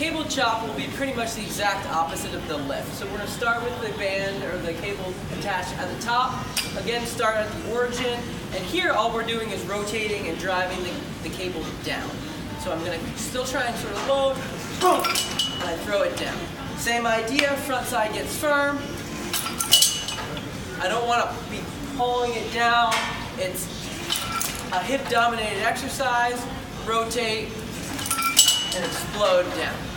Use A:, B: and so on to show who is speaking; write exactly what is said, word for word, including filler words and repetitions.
A: cable chop will be pretty much the exact opposite of the lift. So we're going to start with the band or the cable attached at the top. Again, start at the origin. And here all we're doing is rotating and driving the, the cable down. So I'm going to still try and sort of load, boom, and I throw it down. Same idea, front side gets firm. I don't want to be pulling it down. It's a hip-dominated exercise. Rotate and explode down.